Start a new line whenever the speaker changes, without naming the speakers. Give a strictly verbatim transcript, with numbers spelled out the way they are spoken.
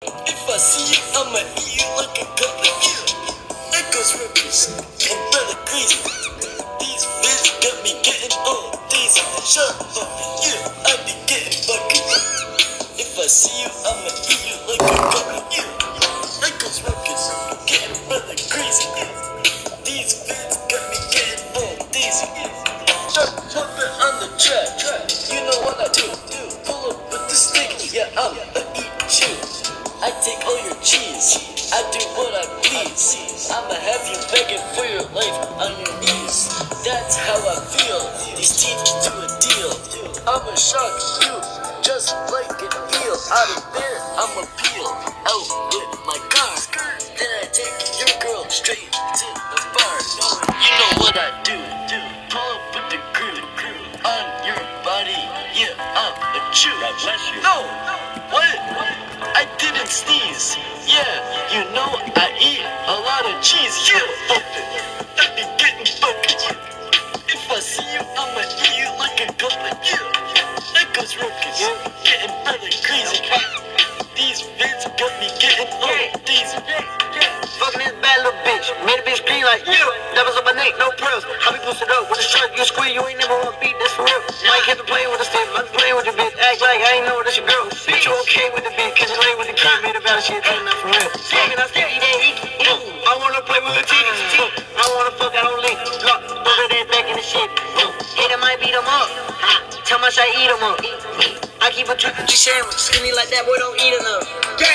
If I see you, I'ma eat you like a couple of you. Echoes, rippers, and brother crazy. These vids got me getting all daisy. Shut up, yeah, I be getting bucket. If I see you, I'ma eat you like a couple of you. Echoes, rippers, getting brother crazy. These vids got me getting all daisy. Jump, jumping on the track, you know what I do. Pull up with the stick, yeah, I'ma eat you. I take all your cheese, I do what I please. I'ma have you begging for your life on your knees. That's how I feel, these teeth do a deal. I'ma shock you, just like an eel. Out of there, I'ma peel out with my car. Then I take your girl straight to the bar. You know what I do, pull up with the crew on your body, yeah, I'm a Jew. God bless you. No, what? I didn't sneeze. Yeah, you know I eat a lot of cheese. Yeah, fuck it. I be getting buckets. If I see you, I'ma eat you like a couple of you. Echoes, ruckus, getting better crazy. These vids got me getting all these.
Fucking this bad little bitch, made a bitch scream like you. Diamonds on my neck, no pearls. How we posted up with a shirt, you squeal, you ain't never wanna beat this for real. Mike hit the play with a stick, I'm playing with the bitch, act like I ain't know that's your girl. Bitch, you okay with the bitch, cause you lay with the kid, made a valid shit, turn up for real. Fucking I still eat that heat, I wanna play with the titties, I wanna fuck, I don't leak. Look, throw that ass back in the shit. Hit him, I beat him up. Tell my shit, eat him up. I keep a triple G sandwich, skinny like that, boy, don't eat enough.